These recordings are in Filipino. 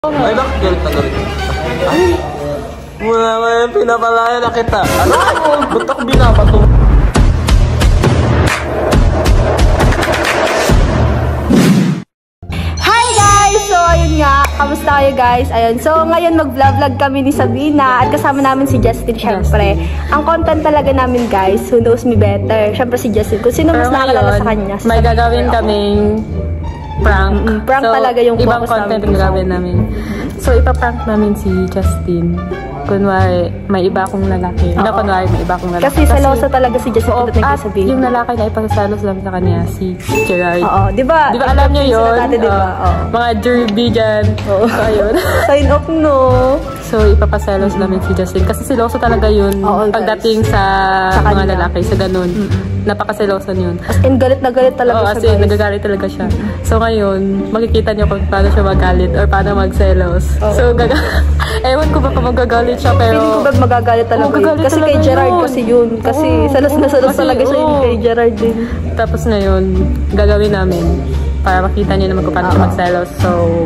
Ay, bakit galit na galit? Ay, muna nga yung pinapalaya na kita. Ano? Ba't ako binabato? Hi guys! So, ayun nga. Kamusta kayo guys? Ayun. So, ngayon mag-vlog kami ni Sabina at kasama namin si Justin, syempre. Ang content talaga namin guys, who knows me better. Syempre si Justin. Kung sino mas nakalala sa kanya. May gagawin kaming prank. Prank so, talaga yung ibang content yung gagawin namin. So, ipaprank namin si Justin. Kunwari, may iba akong lalaki. Hindi kunwari, may iba akong lalaki. Kasi selosa talaga si Justin. At yung lalaki na ipasasalos lang sa kanya, si Gerard. Oo, di ba? Di ba alam niyo yun? Mga derby dyan. So, ayun. Sign off, no? So, ipapaselos namin si Justin. Kasi seloso talaga yun. Pagdating sa mga lalaki, sa ganun. Napakaselosan yun. As in, galit na galit talaga siya, guys. Oo, nagagalit talaga siya. So, ngayon, makikita niyo kung paano siya magalit or paano magselos. So, ewan ko ba kung magagalit siya, pero... Feeling ko ba magagalit talaga yun. Kasi kay Gerard kasi yun. Kasi salos na salos talaga siya yun kay Gerard din. Tapos ngayon, gagawin namin para makita niyo naman kung paano siya magselos. So,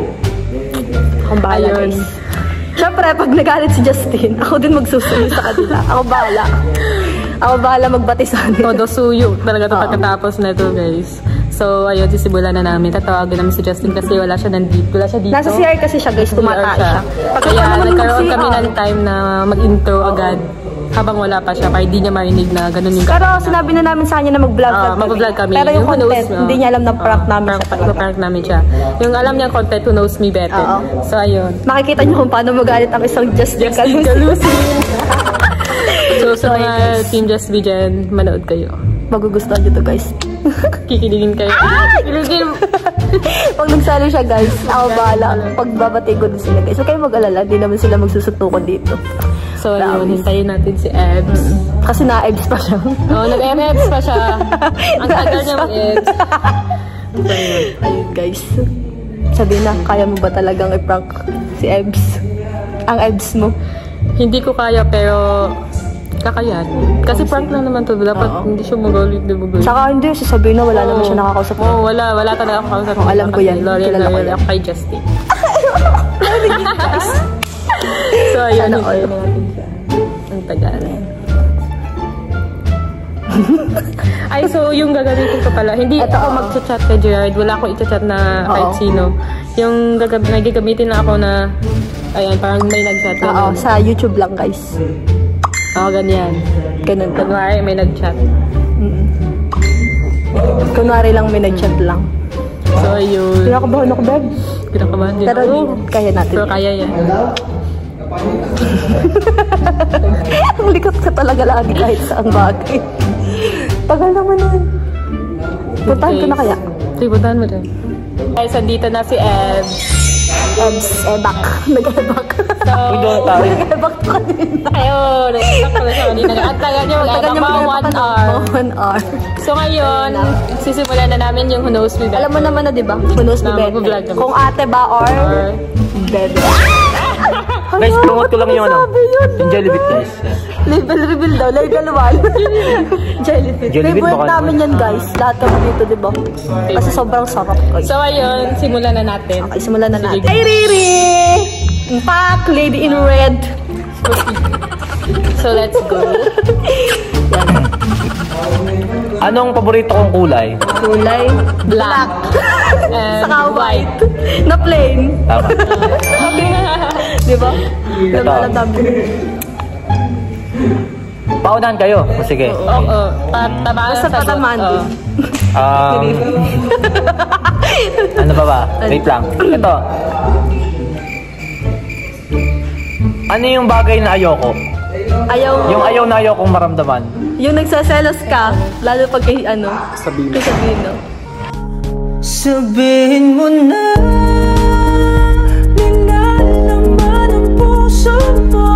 akong bahala, guys. Siyempre, pag nagalit si Justin, ako din magsusunod sa kanila. Ako bahala. Ako bahala magbati sa kanila. Todo suyo talaga ito pagkatapos na ito, guys. So, ayun, sisimulan na namin. Tatawagin namin si Justin kasi wala siya nandito. Wala siya dito. Nasa CR kasi siya, guys. Tumata siya. Kaya nagkaroon kami ng time na mag-intro agad habang wala pa siya para hindi niya marinig na ganun yung pero sinabi na namin sa kanya na mag-vlog kami. Pero yung content, hindi niya alam ng prank namin siya talaga. Prank namin siya. Yung alam niya content, who knows me better. So, ayun. Makikita niyo kung paano magalit ang isang Justin Galusin. So, sa mga Team Just Be dyan, manood kayo. Magugustuhan nyo to, guys. Kikiligin kayo. Kikiligin! Pag nagsalo siya, guys, ako bahala. Pag babati ko din sila, guys. Huwag kayo mag-alala, hindi naman sila magsusutukan dito. So, yun, hintayin natin si Ebs. Kasi na-Ebs pa siya. Oo, nag-Ebs pa siya. Ang tagal niya mag-Ebs. Ayun, guys. Sabihin na, kaya mo ba talagang i-prank si Ebs? Ang Ebs mo? Hindi ko kaya, pero kakayan. Kasi prank lang naman to. Dapat hindi siya magalit. Saka hindi, sasabihin na wala naman siya nakakausap. Oo, wala talaga ako kausap. Alam ko yan. Kilala ko ako kay Justin. So, ayun. Hintayin natin siya. Ang tagal. Ay, so yung gagamitin ko pala. Hindi ako mag-chat kay Gerard. Wala akong i-chat na kahit sino. Yung gagamitin na ako na, ayan, parang may nag-chat. Oo, sa YouTube lang, guys. Oo, ganyan. Ganun. Kunwari, may nag-chat. Kunwari lang, may nag-chat lang. So, ayun. Kinakabahan ako, babe. Kinakabahan din. Pero kaya natin. Pero kaya yan. Ang likot ka talaga lagi kahit saan bagay. Tagal naman nun. Puntahan ko na kaya? Sige, puntahan mo din. Guys, andito na si Ebs. Ebak. Nag-ebak. So, nag-ebak to kanina. Ayun, nag-ebak pala siya kanina. Ang tagal niya mag-ebak mga 1 hour. 1 hour. So ngayon, sisimulan na namin yung Who Knows Me Better. Alam mo naman na, di ba? Who Knows Me Better. Kung ate ba or bebe. Guys, promote ko lang yung ano. Yung Jellybeat, guys. Label reveal daw. Label 1. Jellybeat. Favorite namin yan, guys. Lahat kami dito, di ba? Kasi sobrang sarap, guys. So ayun, simulan na natin. Okay, simulan na natin. Hey, Riri! Pack, lady in red. So let's go. Anong paborito kong kulay? Kulay? Black. Saka white. Na plain. Tama. Diba? Alam namin. Paunahan kayo. Sige. Oo. Tamaan sa patamaan din. Ano ba? Wait lang. Ito. Ano yung bagay na ayoko? Yung ayaw na ayokong maramdaman. Yung nagsaselos ka, lalo pag kay ano? Sabihin no? Sabihin mo na nilalaman ang puso mo.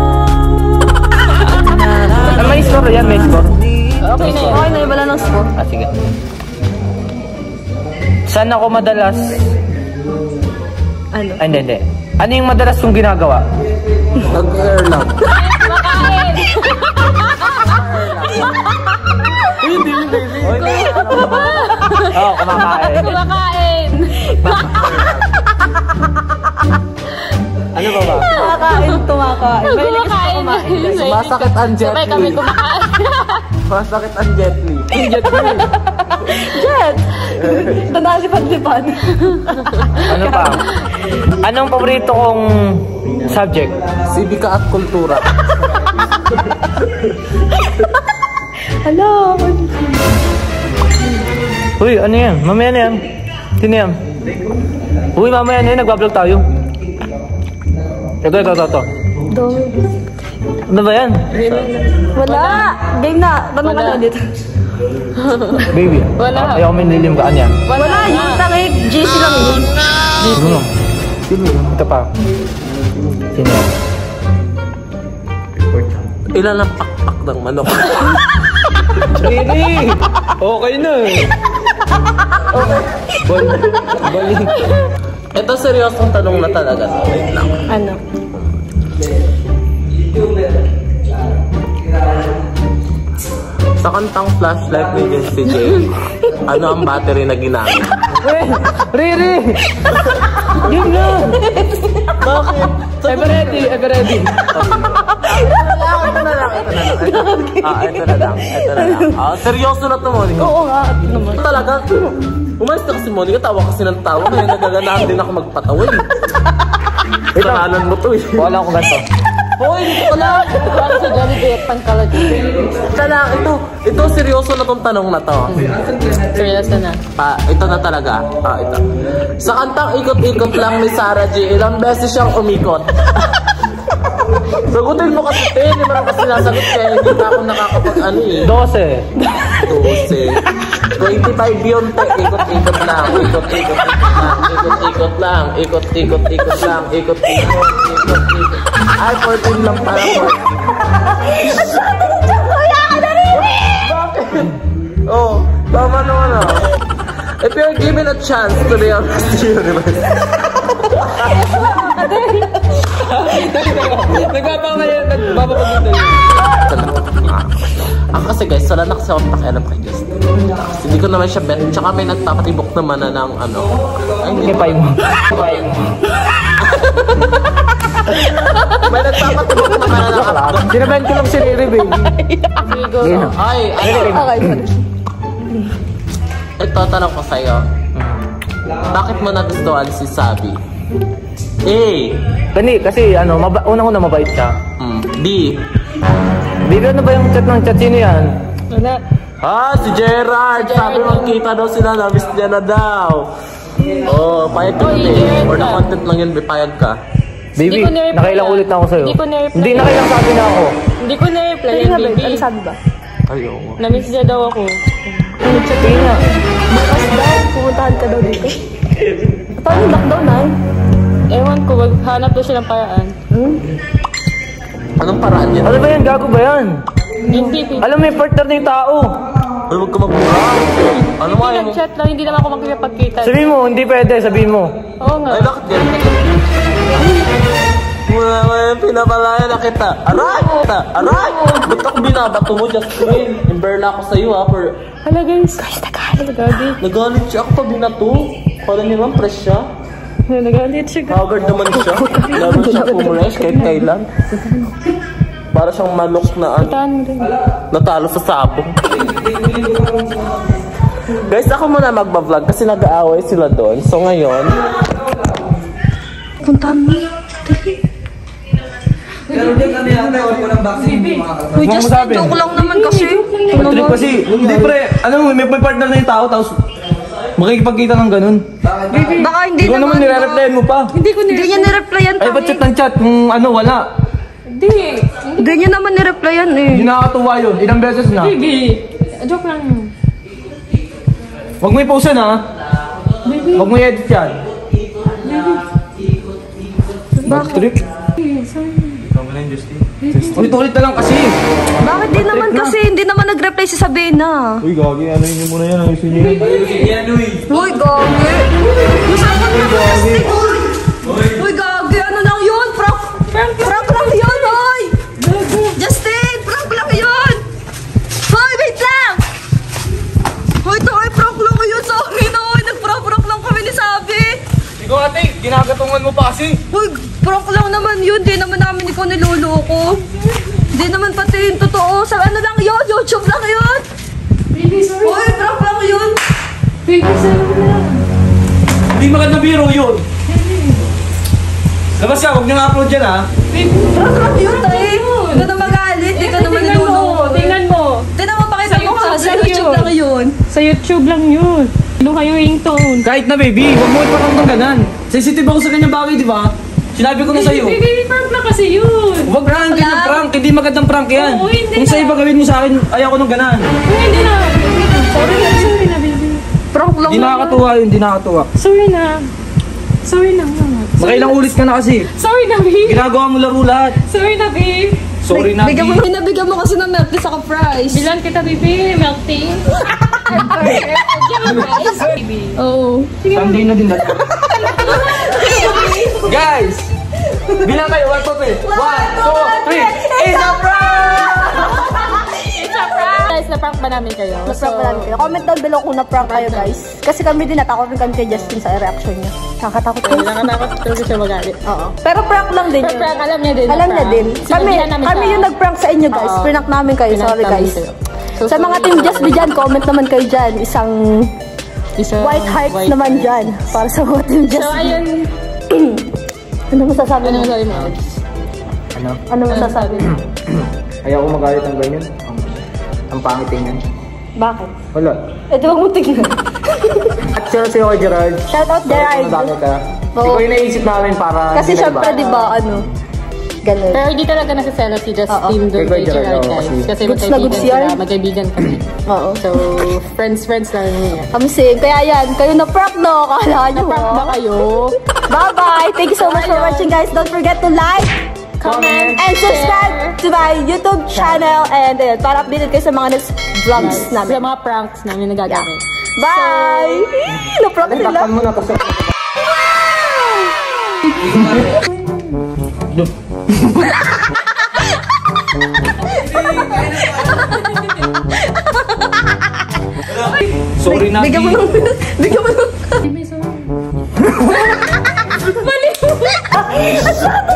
May score yan, may score. Okay na yun. Okay na yun, wala ng score. Sige. Saan ako madalas? Ano? Ay, hindi. Ano yung madalas kong ginagawa? Nag-airlock. Makain! Hindi. Oo, kumakain. Kumakain! Ano ba ba? Tumakain. Mahilig kasi ako kumain. Sumasakit ang jet Sabay kami li. kumakain. Sumasakit ang jet li. Jet ko. Jet! Tanalipad-lipad. Ano pa? Anong paborito kong subject? Sibika at kultura. Hello! Uy, ano yan? Mamaya na yan. Sino yan? Uy, mamaya na yan. Nagbablog tayo. Ito. Ano ba yan? Wala! Game na! Tanong ka na dito. Baby. Wala. Ayaw may nilim kaan yan. Wala! Yung tangik! GC lang yun. Sino lang? Sino lang? Ito pa. Sino yan? Ilan ang pakpak ng manok? Siri! Okay na eh. Balik. Ito seryosong tanong na talaga. Wait lang. Ano? Sa kantang Flashlight ni Jessie J, ano ang battery na ginamit? Riri! Yun nga! Bakit? Ever ready. Ito na lang. Seryoso na to, Monica. Oo nga. Naman. Talaga? Umalis na kasi, Monica. Tawa kasi ng tawa. Kaya nagaganahan din ako magpatawa eh. Kasalanan mo to eh. Wala akong ganito. Hoy, dito ka lang. Para sa Jollibee at Pangkalad. Ito lang, ito seryoso na tong tanong na to. Seryoso na. Ito na talaga. Ito. Sa kantang Ikot-Ikot Lang ni Sarah J, ilang beses siyang umikot? Sagutin mo kasi, hindi mo lang kasi nasagot kaya hindi pa ako nakakapag-ano eh. 12. 25 yun, te. Ikot-ikot lang. Ikot-ikot lang. Ikot-ikot lang. Ikot-ikot. Ay, 14 lang para po. Bakit? Oh, tama naman ah. If you're given a chance to be on the universe. Nagbabapagod tayo. Ako kasi guys, wala na kasi akong pakialam kay Justin. Hindi ko naman siya bet. Tsaka may nagpapatibok naman na ng ano. Ay, hindi. Kipay mo. May nagpapatibok naman na ng Sinabayan ko lang si Riri, baby. Siguro. Ay, Okay, sorry. Ito, tanong ko sa'yo. Bakit mo nagustuhan si Sabi? A. Kasi unang-una mabait siya. B. Baby, ano ba yung chat ng chat? Sino yan? Wala. Si Gerard! Sabi magkita daw sila, na-miss niya na daw. Oh, payag ka Oy, na Gerard Or na ka. content lang yun, payag ka. Baby, Hindi ko na-reply nakailang yan. ulit na ako sa'yo. Hindi ko na-reply. Hindi, nakailang sabi na ako. Hindi ko na-reply Sige yung nga, babe. baby. Ano sabi ba? Ayaw. Na-miss niya daw ako. Sige nga. Bukas daw, pumuntahan ka daw dito. Paano lockdown na? Ewan ko, hanap daw siya ng paraan. Anong paraan yan? Ano ba yan? Gago ba yan? Hindi, Alam mo, may partner na yung tao. Ay, huwag ka magmura. Ano mo Hindi ayaw mo? nag-chat lang, hindi naman ako magkikipagkita. Sabihin mo, hindi pwede. Sabihin mo. Oo nga. Ay, bakit ganyan? Pinapalaya na kita. Aray! Aray! Ba't ako binabato mo, Justin? Imber na ako sa'yo ha. Hala guys. Guys, nagalit. Nagalit siya ako pa binato. Kala niyo naman, fresh siya. Nagalit siya. Haggard naman siya. Lalo siya pumulis kahit kailan. Para siyang manok na natalo sa sabong. Guys, ako muna magbablog kasi nag-aaway sila doon. So ngayon, Puntahan mo. Uy, just masabi? joke lang naman kasi. Trip kasi. Hindi pre, may partner na yung tao, tapos makikipagkita ng ganun. Baka hindi Ikaw naman nire-replyan mo pa. Hindi niya nireplyan. Ay, ba't chat ng chat? Kung wala. Hindi niya naman nireplyan eh. Hindi nakakatuwa yun. Ilang beses na. Baby. Joke lang yun. Huwag mo i-post ha. Huwag mo i-edit yan. Trip. Ulit-ulit na lang kasi. Bakit di naman kasi hindi naman nag-reply si Sabina? Uy, gagi. Ano yun muna yan? Ayusin niyo yan. Uy, gagi. Usapan na ba kasi? Uy, gagi. Ano lang yun? Prank lang yun, hoy! Justin, prank lang yun! Hoy, wait lang! Hoy, prank lang yun sa amin, hoy! Nagprank lang kami ni Sabi! Ikaw ate, ginagatungan mo pa kasi. Uy, Prank lang naman yun. Di naman namin ikaw niloloko. Di naman pati yung totoo. Sa ano lang yun? YouTube lang yun. Baby, sorry. Uy, prank lang yun. Baby, sorry na. Hindi maganda biro yun. Labas ka, huwag nyo na-upload dyan ha. Prank lang yun, tayo. Huwag ka na magalit. Di ka naman niloloko. Tingnan mo. Tingnan mo, pakita mo ha. Sa lang YouTube yun. lang yun. Sa YouTube lang yun. Ano kayo ringtone? Kahit na baby, huwag mo iparang ng ganan. Sensitive ako sa kanyang bagay, di ba? Sinabi ko na sa'yo. Baby, prank na kasi yun. Huwag prank, hindi prank. Hindi magandang prank yan. Oo, hindi Kung na. sa iba gawin mo sa akin, ayaw ko ng ganan. Hindi na. Sorry na, baby. Prank lang Hindi nakakatuwa yun, hindi nakakatuwa. Sorry na. Sorry na. Makailang ulit ka na kasi. Sorry na, babe. Ginagawa mo laro lahat. Sorry na, babe. Sorry na, Bigyan mo, babe. binabigyan mo kasi ng milk tea sa ka-price. Bilan kita, baby. Melting. Oo. Sunday na din natin. Guys! Bilang kayo, 1, 2, 3. 1, 2, 3. It's a prank! Guys, na-prank ba namin kayo? Na-prank ba namin kayo? Comment down below kung na-prank kayo, guys. Kasi kami din natakot rin kami kay Justin sa reaction niya. Nakakatakot ko. Nakatakot talaga siya magalit. Oo. Pero prank lang din Pero yun. prank, alam niya din. Alam niya din. Sinabihan namin Kami siya. yung nag-prank sa inyo, guys. Oo. Prank namin kayo. Prank Sorry, namin guys. kayo. So, Sa mga team Just Be dyan, comment naman kayo dyan. Isang Isang white heart white naman heart. dyan. Para sa mga team Just So, Be. ayun. Ano masasabi Ano mo? sabi mo? Ano? Ano masasabi mo? Ayaw ko magalit ang ganyan. Ang pangit tingnan. Bakit? Wala. Ito wag mo tignan. At sila sa'yo kay Gerard. Shout out Gerard. Madami ka. Oo. Ikaw yung naisip namin para Kasi hindi na syempre, iba. di ba, ano, ganun. Pero hindi talaga nasaselo si Justin doon Kay kay Gerard, Gerard, oo, guys. kasi- Kasi Goods na goods magkaibigan yan. sila. Magkaibigan kami. Oo. So, friends lang niya. Amsing. Kaya yan, kayo na prank no, kala nyo. Prank ba kayo? Bye-bye. Thank you so much for watching, guys. Don't forget to like, Comment, and subscribe to my YouTube channel. And para updated kayo sa mga next vlogs Sa namin. mga pranks namin nagagawin. Bye! Na-prank sila. Takpan mo na kasi. Sorry na, Bigyan mo Bi. ng... Bigyan mo ng... Mali!